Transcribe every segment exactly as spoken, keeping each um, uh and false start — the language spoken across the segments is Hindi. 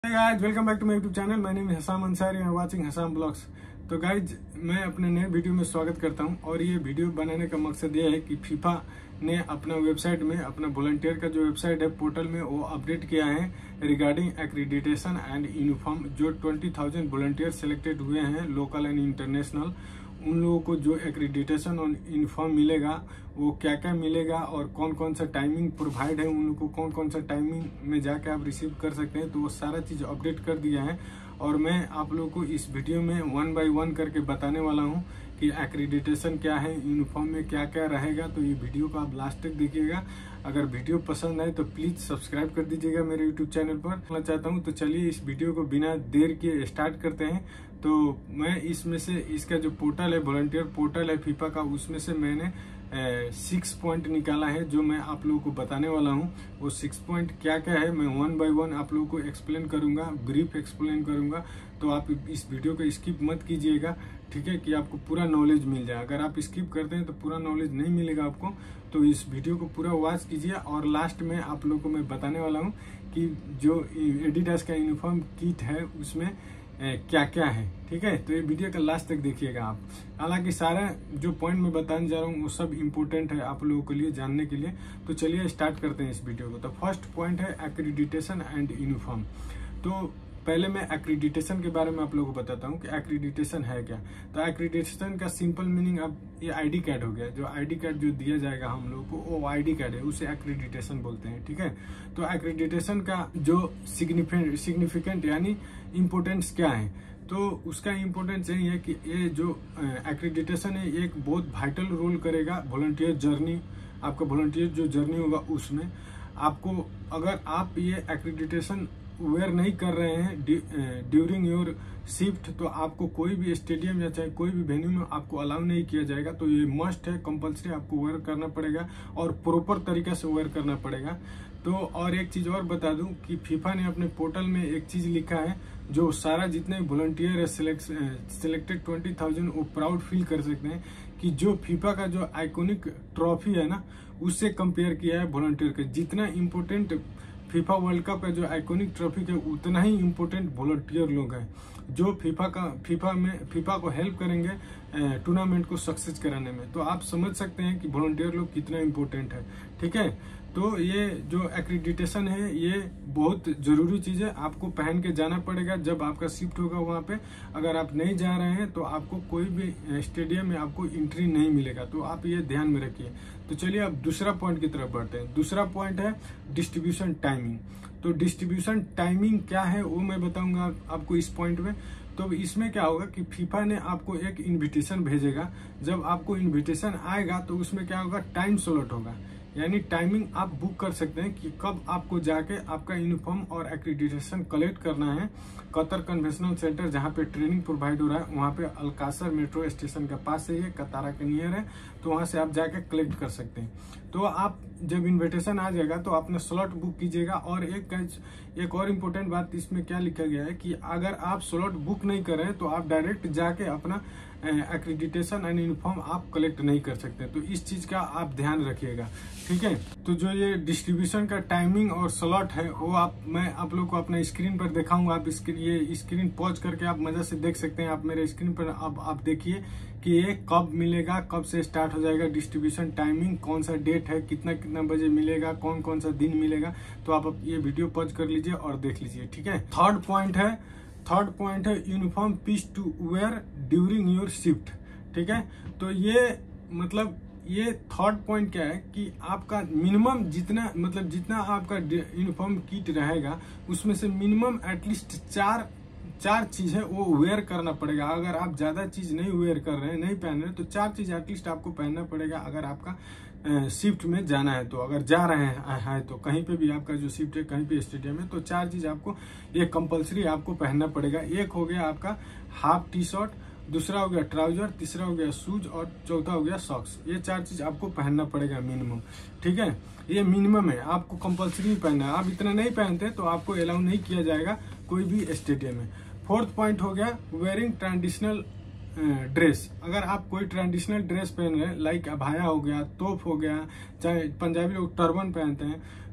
Hey guys, welcome back to my YouTube channel. My name is Hasam Ansari and watching Hasam blogs. तो गाइज मैं अपने नए वीडियो में स्वागत करता हूं और ये वीडियो बनाने का मकसद ये है कि फीफा ने अपना वेबसाइट में अपना वॉलंटियर का जो वेबसाइट है पोर्टल में वो अपडेट किया है रिगार्डिंग एक्रीडिटेशन एंड यूनिफॉर्म। जो ट्वेंटी थाउजेंड वॉलंटियर सिलेक्टेड हुए हैं लोकल एंड इंटरनेशनल, उन लोगों को जो एक्रीडिटेशन और यूनिफॉर्म मिलेगा वो क्या क्या मिलेगा और कौन कौन सा टाइमिंग प्रोवाइड है, उन लोगों को कौन कौन सा टाइमिंग में जाके आप रिसीव कर सकते हैं, तो वो सारा चीज़ अपडेट कर दिया है। और मैं आप लोगों को इस वीडियो में वन बाय वन करके बताने वाला हूं कि एक्रीडिटेशन क्या है, यूनिफॉर्म में क्या क्या रहेगा। तो ये वीडियो को आप लास्ट तक देखिएगा। अगर वीडियो पसंद आए तो प्लीज सब्सक्राइब कर दीजिएगा मेरे यूट्यूब चैनल पर। मैं चाहता हूं तो चलिए इस वीडियो को बिना देर किए स्टार्ट करते हैं। तो मैं इसमें से इसका जो पोर्टल है वॉलंटियर पोर्टल है फीफा का, उसमें से मैंने सिक्स पॉइंट निकाला है जो मैं आप लोगों को बताने वाला हूं। वो सिक्स पॉइंट क्या क्या है मैं वन बाय वन आप लोगों को एक्सप्लेन करूंगा, ब्रीफ एक्सप्लेन करूंगा। तो आप इस वीडियो को स्किप मत कीजिएगा, ठीक है, कि आपको पूरा नॉलेज मिल जाए। अगर आप स्किप करते हैं तो पूरा नॉलेज नहीं मिलेगा आपको। तो इस वीडियो को पूरा वॉच कीजिए और लास्ट में आप लोगों को मैं बताने वाला हूँ कि जो एडिडास का यूनिफॉर्म किट है उसमें क्या क्या है, ठीक है। तो ये वीडियो का लास्ट तक देखिएगा आप। हालांकि सारा जो पॉइंट मैं बताने जा रहा हूँ वो सब इम्पोर्टेंट है आप लोगों के लिए जानने के लिए। तो चलिए स्टार्ट करते हैं इस वीडियो को। तो फर्स्ट पॉइंट है एक्रीडिटेशन एंड यूनिफॉर्म। तो पहले मैं एक्रीडिटेशन के बारे में आप लोगों को बताता हूँ कि एक्रीडिटेशन है क्या। तो एक्रीडिटेशन का सिंपल मीनिंग अब ये आईडी कार्ड हो गया। जो आईडी कार्ड जो दिया जाएगा हम लोग को वो आईडी कार्ड है, उसे एक्रीडिटेशन बोलते हैं, ठीक है। तो एक्रीडिटेशन का जो सिग्निफिकेंट यानी इम्पोर्टेंस क्या है, तो उसका इम्पोर्टेंस यही है कि ये जो एक्रीडिटेशन है एक बहुत वाइटल रोल करेगा वॉलंटियर जर्नी। आपका वॉलंटियर जो जर्नी होगा उसमें आपको, अगर आप ये एक्रीडिटेशन वेयर नहीं कर रहे हैं ड्यूरिंग योर शिफ्ट, तो आपको कोई भी स्टेडियम या चाहे कोई भी वेन्यू में आपको अलाउ नहीं किया जाएगा। तो ये मस्ट है, कंपलसरी आपको वेयर करना पड़ेगा और प्रॉपर तरीके से वेयर करना पड़ेगा। तो और एक चीज और बता दूं कि फीफा ने अपने पोर्टल में एक चीज लिखा है जो सारा जितने वॉलंटियर है सिलेक्टेड ट्वेंटी थाउजेंड वो प्राउड फील कर सकते हैं कि जो फीफा का जो आइकॉनिक ट्रॉफी है ना उससे कंपेयर किया है वॉलंटियर के। जितना इम्पोर्टेंट फीफा वर्ल्ड कप है जो आइकॉनिक ट्रॉफी के, उतना ही इम्पोर्टेंट वॉलंटियर लोग हैं जो फीफा का फीफा में फीफा को हेल्प करेंगे टूर्नामेंट को सक्सेस कराने में। तो आप समझ सकते हैं कि वॉलंटियर लोग कितना इम्पोर्टेंट है, ठीक है। तो ये जो एक्रीडिटेशन है ये बहुत जरूरी चीज है, आपको पहन के जाना पड़ेगा जब आपका शिफ्ट होगा वहां पे। अगर आप नहीं जा रहे हैं तो आपको कोई भी स्टेडियम में आपको एंट्री नहीं मिलेगा, तो आप ये ध्यान में रखिए। तो चलिए अब दूसरा पॉइंट की तरफ बढ़ते हैं। दूसरा पॉइंट है डिस्ट्रीब्यूशन टाइमिंग। तो डिस्ट्रीब्यूशन टाइमिंग क्या है वो मैं बताऊंगा आपको इस पॉइंट में। तो इसमें क्या होगा कि फीफा ने आपको एक इन्विटेशन भेजेगा। जब आपको इन्विटेशन आएगा तो उसमें क्या होगा, टाइम स्लॉट होगा, यानी टाइमिंग आप बुक कर सकते हैं कि कब आपको जाके आपका यूनिफॉर्म और एक्रीडिटेशन कलेक्ट करना है। कतर कन्वेंशनल सेंटर जहाँ पे ट्रेनिंग प्रोवाइड हो रहा है वहाँ पे अलकासर मेट्रो स्टेशन के पास से है, कतारा के नियर है, तो वहाँ से आप जाके कलेक्ट कर सकते हैं। तो आप जब इन्विटेशन आ जाएगा तो अपना स्लॉट बुक कीजिएगा। और एक एक और इम्पोर्टेंट बात इसमें क्या लिखा गया है कि अगर आप स्लॉट बुक नहीं कर रहे हैं तो आप डायरेक्ट जाके अपना एक्रीडिटेशन एंड यूनिफॉर्म आप कलेक्ट नहीं कर सकते। तो इस चीज का आप ध्यान रखिएगा, ठीक है। तो जो ये डिस्ट्रीब्यूशन का टाइमिंग और स्लॉट है वो आप मैं आप लोग को अपना स्क्रीन पर दिखाऊंगा। आप स्क्रीन ये स्क्रीन पॉज करके आप मजा से देख सकते हैं। आप मेरे स्क्रीन पर अब आप देखिए कि ये कब मिलेगा, कब से स्टार्ट हो जाएगा डिस्ट्रीब्यूशन टाइमिंग, कौन सा डेट है, कितना कितना बजे मिलेगा, कौन कौन सा दिन मिलेगा। तो आप ये वीडियो पॉज कर लीजिए और देख लीजिए, ठीक है। थर्ड पॉइंट है थर्ड पॉइंट है uniform piece to wear during your shift, ठीक है। तो ये मतलब ये थर्ड पॉइंट क्या है कि आपका मिनिमम जितना मतलब जितना आपका यूनिफॉर्म किट रहेगा उसमें से मिनिमम एटलीस्ट चार चार चीज है वो वेयर करना पड़ेगा। अगर आप ज्यादा चीज नहीं वेयर कर रहे हैं, नहीं पहन रहे, तो चार चीज एटलीस्ट आपको पहनना पड़ेगा अगर आपका शिफ्ट में जाना है। तो अगर जा रहे हैं है, तो कहीं पे भी आपका जो शिफ्ट है कहीं पे स्टेडियम है, तो चार चीज आपको ये कंपलसरी आपको पहनना पड़ेगा। एक हो गया आपका हाफ टी शर्ट, दूसरा हो गया ट्राउजर, तीसरा हो गया शूज और चौथा हो गया सॉक्स। ये चार चीज आपको पहनना पड़ेगा मिनिमम, ठीक है। ये मिनिमम है, आपको कंपलसरी पहनना है। आप इतना नहीं पहनते तो आपको अलाउ नहीं किया जाएगा कोई भी स्टेडियम में। फोर्थ पॉइंट हो गया वेयरिंग ट्रेडिशनल ड्रेस। अगर आप कोई ट्रेडिशनल ड्रेस पहन रहे हैं लाइक अभाया हो गया, तोप हो गया, चाहे पंजाबी लोग टर्बन पहनते हैं,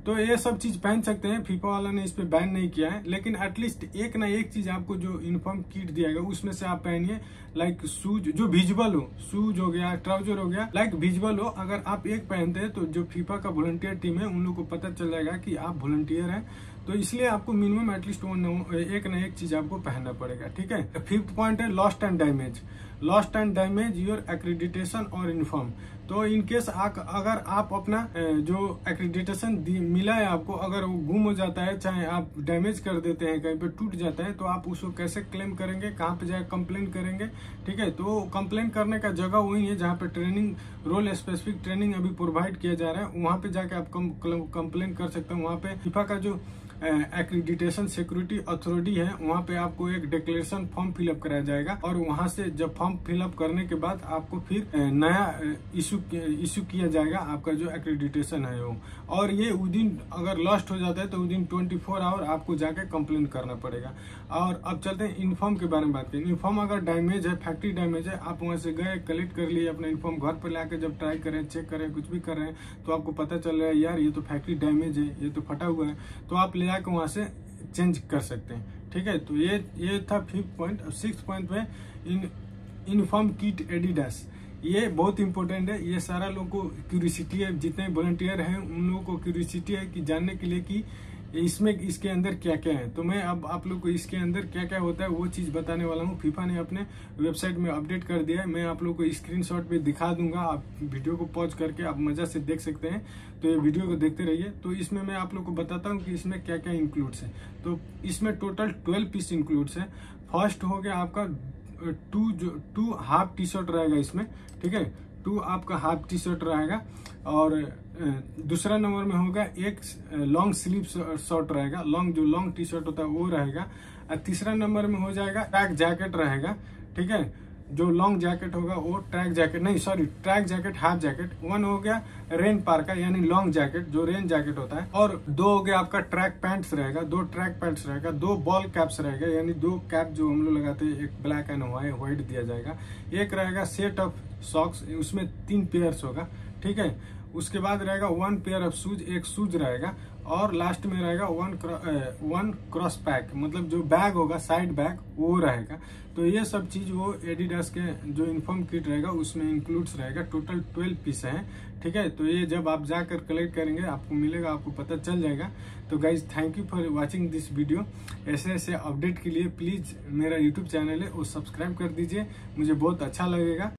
तो ये सब चीज पहन सकते हैं, फीफा वाला ने इस पे बैन नहीं किया है। लेकिन एटलीस्ट एक ना एक चीज आपको जो यूनिफॉर्म किट दिया गया उसमें से आप पहनिए, लाइक शूज जो विजुअल हो, शूज हो गया, ट्राउजर हो गया, लाइक विजुअल हो। अगर आप एक पहनते हैं तो जो फीफा का वॉलंटियर टीम है उन लोग को पता चल जाएगा कि आप वॉलंटियर हैं, तो इसलिए आपको मिनिमम एटलीस्ट एक ना एक चीज आपको पहनना पड़ेगा, ठीक है। फिफ्थ पॉइंट है lost and damage. Lost and damage your accreditation और यूनिफॉर्म। तो इनकेस अगर आप अपना जो एक्रेडिटेशन मिला है आपको, अगर वो गुम हो जाता है, चाहे आप डैमेज कर देते हैं, कहीं पे टूट जाता है, तो आप उसको कैसे क्लेम करेंगे, कहाँ पे जाकर कंप्लेन करेंगे, ठीक है। तो कंप्लेन करने का जगह वही है जहाँ पे ट्रेनिंग, रोल स्पेसिफिक ट्रेनिंग अभी प्रोवाइड किया जा रहा है, वहाँ पे जाके आप कंप्लेन कर सकते हैं। वहाँ पे फीफा का जो एक्रेडिटेशन सिक्योरिटी अथॉरिटी है, वहाँ पे आपको एक डिक्लेरेशन फॉर्म फिलअप कराया जाएगा, और वहाँ से जब फॉर्म फिलअप करने के बाद आपको फिर नया इशू इशू किया जाएगा आपका जो एक्रेडिटेशन है वो। और ये उदिन अगर लॉस्ट हो जाता है तो उदिन ट्वेंटी फोर आवर आपको जाके कंप्लेन करना पड़ेगा। और अब चलते हैं यूनिफॉर्म के बारे में बात करें। यूनिफॉर्म अगर डैमेज है, फैक्ट्री डैमेज है, आप वहाँ से गए, कलेक्ट कर लिए अपना यूनिफॉर्म, घर पर लाके जब ट्राई करें, चेक करें, कुछ भी कर रहे हैं, तो आपको पता चल रहा है यार ये तो फैक्ट्री डैमेज है, ये तो फटा हुआ है, तो आप ले जाकर वहाँ से चेंज कर सकते हैं, ठीक है। तो ये ये था फिफ्थ पॉइंट। सिक्स पॉइंट पे इन यूनिफॉर्म किट एडिडास, ये बहुत इंपॉर्टेंट है। ये सारा लोगों को क्यूरियोसिटी है, जितने वॉलंटियर हैं उन लोगों को क्यूरियोसिटी है कि जानने के लिए कि इसमें इसके अंदर क्या क्या है। तो मैं अब आप लोग को इसके अंदर क्या क्या होता है वो चीज बताने वाला हूँ। फीफा ने अपने वेबसाइट में अपडेट कर दिया है, मैं आप लोग को स्क्रीनशॉट पे दिखा दूंगा, आप वीडियो को पॉज करके आप मजा से देख सकते हैं। तो ये वीडियो को देखते रहिए। तो इसमें मैं आप लोग को बताता हूँ कि इसमें क्या क्या इंक्लूड्स है। तो इसमें टोटल ट्वेल्व पीस इंक्लूड्स है। फर्स्ट हो गया आपका टू जो टू हाफ टी शर्ट रहेगा इसमें, ठीक है, टू आपका हाफ टी शर्ट रहेगा। और दूसरा नंबर में होगा एक लॉन्ग स्लीव शर्ट रहेगा, लॉन्ग जो लॉन्ग टी शर्ट होता है वो रहेगा। और तीसरा नंबर में हो जाएगा ट्रैक जैकेट रहेगा, ठीक है, जो लॉन्ग जैकेट होगा वो ट्रैक जैकेट नहीं sorry track jacket half jacket. One हो गया रेन पार का यानी लॉन्ग जैकेट जो रेन जैकेट होता है। और दो हो गया आपका ट्रैक पैंट्स रहेगा, दो ट्रैक पैंट्स रहेगा। दो बॉल कैप्स रहेगा यानी दो कैप जो हम लोग लगाते हैं, एक ब्लैक एंड व्हाइट दिया जाएगा। एक रहेगा सेट ऑफ सॉक्स, उसमें तीन पेयर्स होगा, ठीक है। उसके बाद रहेगा वन पेयर ऑफ शूज, एक शूज रहेगा। और लास्ट में रहेगा वन वन क्रॉस पैक, मतलब जो बैग होगा साइड बैग वो रहेगा। तो ये सब चीज वो एडिडास के जो यूनिफॉर्म किट रहेगा उसमें इंक्लूड्स रहेगा। टोटल ट्वेल्व पीस है, ठीक है। तो ये जब आप जाकर कलेक्ट करेंगे आपको मिलेगा, आपको पता चल जाएगा। तो guys thank you for watching this video. ऐसे ऐसे अपडेट के लिए प्लीज मेरा यूट्यूब चैनल है वो सब्सक्राइब कर दीजिए, मुझे बहुत अच्छा लगेगा।